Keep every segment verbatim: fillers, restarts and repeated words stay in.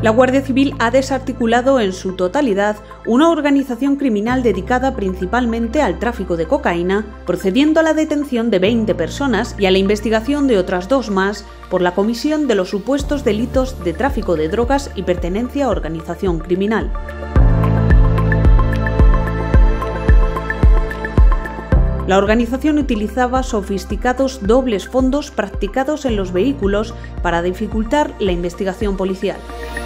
La Guardia Civil ha desarticulado en su totalidad una organización criminal dedicada principalmente al tráfico de cocaína, procediendo a la detención de veinte personas y a la investigación de otras dos más por la comisión de los supuestos delitos de tráfico de drogas y pertenencia a organización criminal. La organización utilizaba sofisticados dobles fondos practicados en los vehículos para dificultar la investigación policial.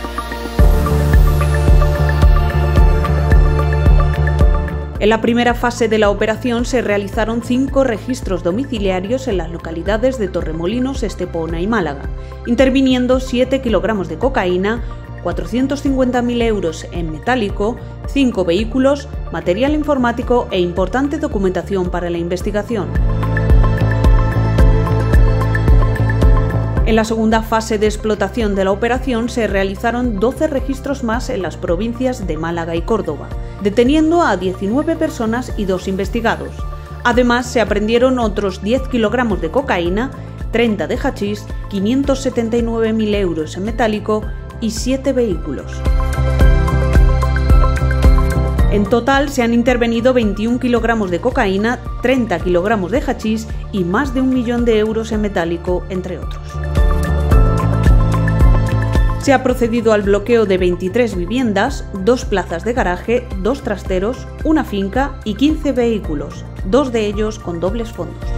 En la primera fase de la operación se realizaron cinco registros domiciliarios en las localidades de Torremolinos, Estepona y Málaga, interviniendo siete kilogramos de cocaína, cuatrocientos cincuenta mil euros en metálico, cinco vehículos, material informático e importante documentación para la investigación. En la segunda fase de explotación de la operación se realizaron doce registros más en las provincias de Málaga y Córdoba, deteniendo a diecinueve personas y dos investigados. Además, se aprehendieron otros diez kilogramos de cocaína, treinta de hachís, quinientos setenta y nueve mil euros en metálico y siete vehículos. En total se han intervenido veintiún kilogramos de cocaína, treinta kilogramos de hachís y más de un millón de euros en metálico, entre otros. Se ha procedido al bloqueo de veintitrés viviendas, dos plazas de garaje, dos trasteros, una finca y quince vehículos, dos de ellos con dobles fondos.